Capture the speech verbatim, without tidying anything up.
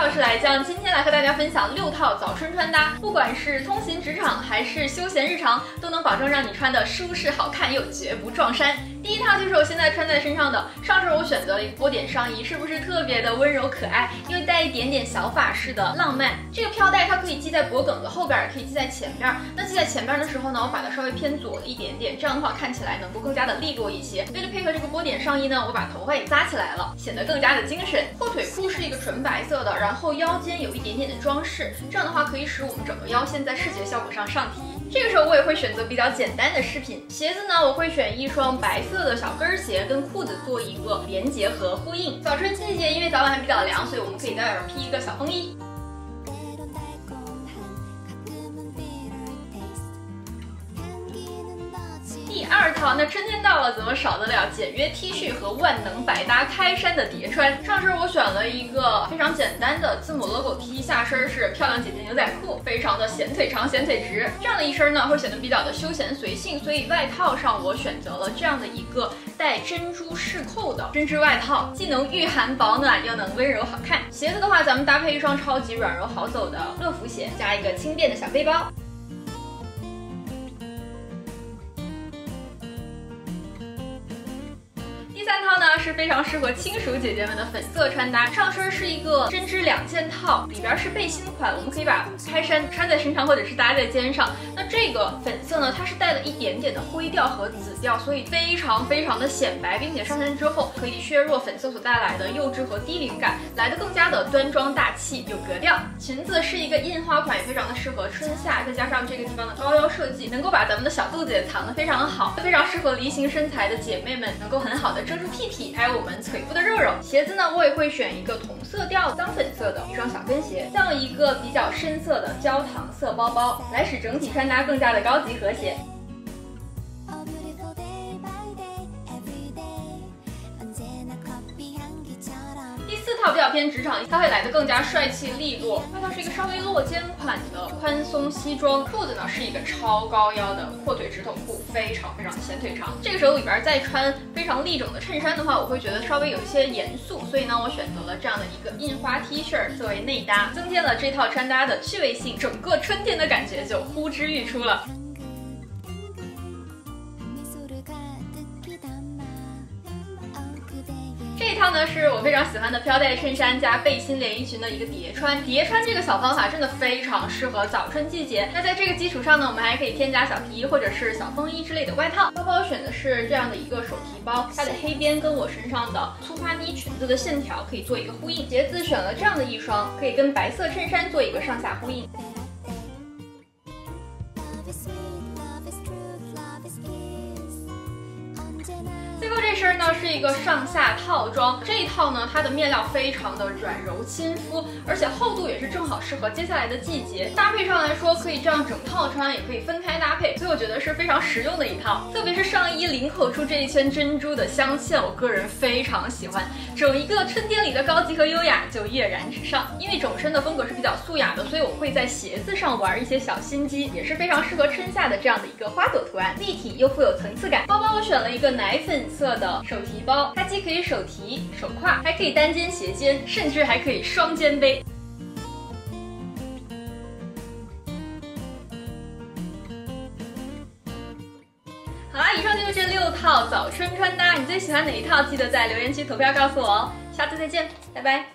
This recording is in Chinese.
我是来酱，今天来和大家分享六套早春穿搭，不管是通勤职场还是休闲日常，都能保证让你穿的舒适好看又绝不撞衫。第一套就是我现在穿在身上的，上身我选择了一个波点上衣，是不是特别的温柔可爱，又带一点点小法式的浪漫？这个飘带它可以系在脖梗的后边，也可以系在前边。那系在前边的时候呢，我把它稍微偏左了一点点，这样的话看起来能够更加的利落一些。为了配合这个波点上衣呢，我把头发也扎起来了，显得更加的精神。后腿裤是一个纯白色的，然后腰间有一点点的装饰，这样的话可以使我们整个腰线在视觉效果上上提。这个时候我也会选择比较简单的饰品，鞋子呢我会选一双白色的小跟鞋，跟裤子做一个连结和呼应。早春季节，因为早晚还比较凉，所以我们可以在外边披一个小风衣。第二套，那春天到了，怎么少得了简约 T 恤和万能百搭开衫的叠穿？上身我选了一个非常简单的字母 logo T， 下身是漂亮姐姐牛仔裤，非常的显腿长、显腿直。这样的一身呢，会显得比较的休闲随性，所以外套上我选择了这样的一个带珍珠饰扣的针织外套，既能御寒保暖，又能温柔好看。鞋子的话，咱们搭配一双超级软柔好走的乐福鞋，加一个轻便的小背包。第三套呢是非常适合轻熟姐姐们的粉色穿搭，上身是一个针织两件套，里边是背心款，我们可以把开衫穿在身上或者是搭在肩上。那这个粉色呢，它是带了一点点的灰调和紫调，所以非常非常的显白，并且上身之后可以削弱粉色所带来的幼稚和低龄感，来得更加的端庄大气有格调。裙子是一个印花款，也非常的适合春夏，再加上这个地方的高腰设计，能够把咱们的小肚子也藏得非常的好，非常适合梨形身材的姐妹们能够很好的遮住屁屁，还有我们腿部的肉肉。鞋子呢，我也会选一个同色调脏粉色的一双小跟鞋，像一个比较深色的焦糖色包包，来使整体穿搭更加的高级和谐。第四套比较偏职场，它会来得更加帅气利落。外套是一个稍微落肩款的宽松西装，裤子呢是一个超高腰的阔腿直筒裤，非常非常显腿长。这个时候里边再穿非常立整的衬衫的话，我会觉得稍微有一些严肃，所以呢，我选择了这样的一个印花 T 恤作为内搭，增添了这套穿搭的趣味性，整个春天的感觉就呼之欲出了。这一套呢是我非常喜欢的飘带衬衫加背心连衣裙的一个叠穿，叠穿这个小方法真的非常适合早春季节。那在这个基础上呢，我们还可以添加小皮衣或者是小风衣之类的外套。包包选的是这样的一个手提包，它的黑边跟我身上的粗花呢裙子的线条可以做一个呼应。鞋子选了这样的一双，可以跟白色衬衫做一个上下呼应。最后这身呢是一个上下套装，这一套呢它的面料非常的软柔亲肤，而且厚度也是正好适合接下来的季节。搭配上来说，可以这样整套穿，也可以分开搭配，所以我觉得是非常实用的一套。特别是上衣领口处这一圈珍珠的镶嵌，我个人非常喜欢，整一个春天里的高级和优雅就跃然纸上。因为整身的风格是比较素雅的，所以我会在鞋子上玩一些小心机，也是非常适合春夏的这样的一个花朵图案，立体又富有层次感。包包我选了一个奶粉色的手提包，它既可以手提手挎，还可以单肩斜肩，甚至还可以双肩背。好啦，以上就是这六套早春穿搭，你最喜欢哪一套？记得在留言区投票告诉我哦。下次再见，拜拜。